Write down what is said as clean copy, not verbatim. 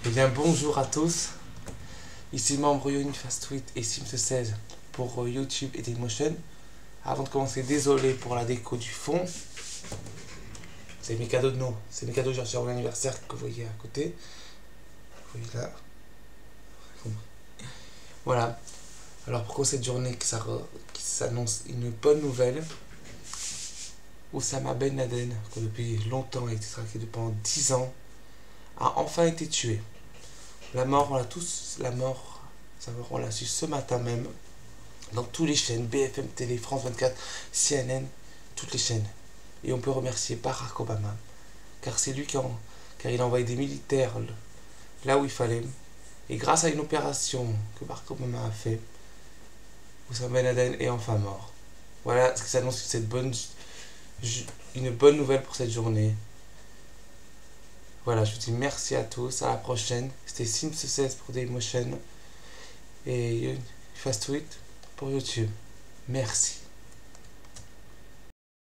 Eh bien bonjour à tous, ici membre Unifast8 et Sims16 pour YouTube et Dailymotion. Avant de commencer, désolé pour la déco du fond. C'est mes cadeaux de Noël, c'est mes cadeaux que j'ai reçus à mon anniversaire que vous voyez à côté. Vous voyez là. Voilà. Alors pourquoi cette journée qui s'annonce une bonne nouvelle. Oussama Ben Laden, que depuis longtemps a été traqué pendant 10 ans, a enfin été tué. La mort, on l'a tous, la mort, on l'a su ce matin même, dans toutes les chaînes, BFM TV, France 24, CNN, toutes les chaînes. Et on peut remercier Barack Obama, car c'est lui car il a envoyé des militaires là où il fallait. Et grâce à une opération que Barack Obama a fait, Oussama Ben Laden est enfin mort. Voilà ce qui s'annonce une bonne nouvelle pour cette journée. Voilà, je vous dis merci à tous, à la prochaine. C'était Sims16 pour Dailymotion et Fast8 pour YouTube. Merci.